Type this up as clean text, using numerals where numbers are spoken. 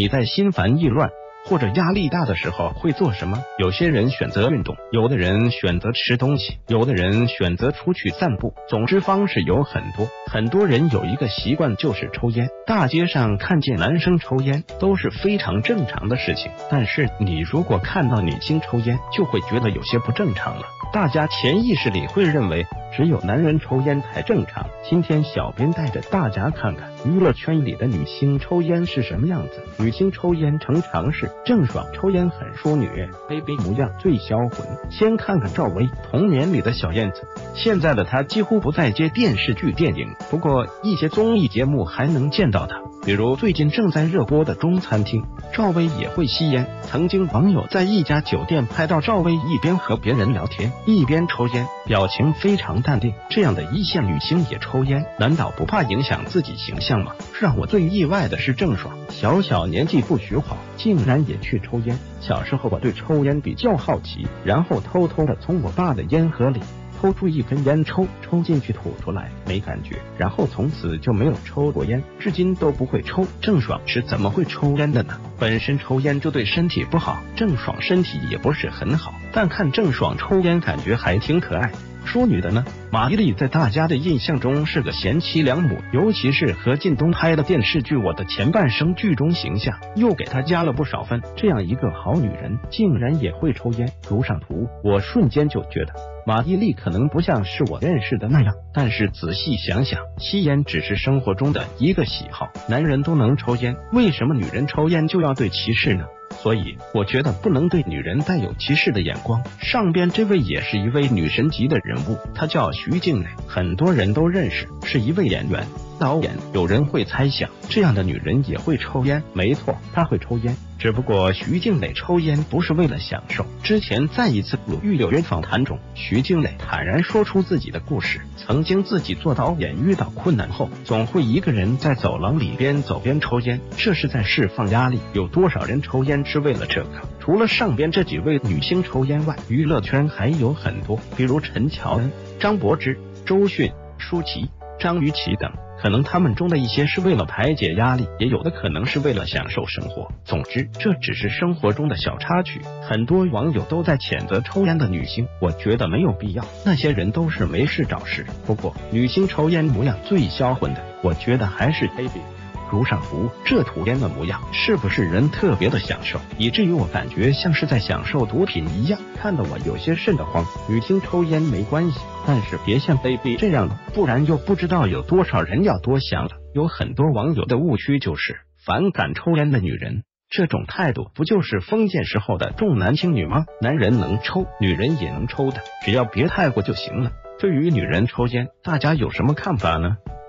在心烦意乱或者压力大的时候会做什么？有些人选择运动，有的人选择吃东西，有的人选择出去散步。总之方式有很多。很多人有一个习惯就是抽烟，大街上看见男生抽烟都是非常正常的事情，但是你如果看到女星抽烟，就会觉得有些不正常了。大家潜意识里会认为只有男人抽烟才正常。今天小编带着大家看看娱乐圈里的女星抽烟是什么样子。女星抽烟成常事，郑爽抽烟很淑女，baby 模样最销魂。先看看赵薇，童年里的小燕子，现在的她几乎不再接电视剧电影，不过一些综艺节目还能见到她，比如最近正在热播的中餐厅，赵薇也会吸烟。曾经网友在一家酒店拍到赵薇一边和别人聊天一边抽烟，表情非常淡定。这样的一线女星也抽烟，难道不怕影响自己形象吗？让我最意外的是郑爽，小年纪不学好，竟然也去抽烟。小时候我对抽烟比较好奇，然后偷偷的从我爸的烟盒里抽出一根烟抽进去吐出来，没感觉，然后从此就没有抽过烟，至今都不会抽。郑爽是怎么会抽烟的呢？本身抽烟就对身体不好，郑爽身体也不是很好，但看郑爽抽烟感觉还挺可爱。淑女的呢，马伊琍在大家的印象中是个贤妻良母，尤其是和靳东拍的电视剧《我的前半生》剧中形象又给她加了不少分。这样一个好女人竟然也会抽烟。如上图，我瞬间就觉得马伊琍可能不像是我认识的那样，但是仔细想想，吸烟只是生活中的一个喜好，男人都能抽烟，为什么女人抽烟就要对歧视呢？所以我觉得不能对女人带有歧视的眼光。上边这位也是一位女神级的人物，她叫徐静蕾，很多人都认识，是一位演员导演。有人会猜想，这样的女人也会抽烟？没错，她会抽烟，只不过徐静蕾抽烟不是为了享受。之前在一次鲁豫有约访谈中，徐静蕾坦然说出自己的故事，曾经自己做导演遇到困难后，总会一个人在走廊里边走边抽烟，这是在释放压力。有多少人抽烟是为了这个？除了上边这几位女星抽烟外，娱乐圈还有很多，比如陈乔恩、张柏芝、周迅、舒淇、张雨绮等。可能他们中的一些是为了排解压力，也有的可能是为了享受生活。总之，这只是生活中的小插曲。很多网友都在谴责抽烟的女星，我觉得没有必要，那些人都是没事找事。不过，女星抽烟模样最销魂的，我觉得还是 baby。如上图，这吐烟的模样是不是人特别的享受，以至于我感觉像是在享受毒品一样，看得我有些瘆得慌。女星抽烟没关系，但是别像 baby 这样的，不然又不知道有多少人要多想了。有很多网友的误区就是反感抽烟的女人，这种态度不就是封建时候的重男轻女吗？男人能抽，女人也能抽的，只要别太过就行了。对于女人抽烟，大家有什么看法呢？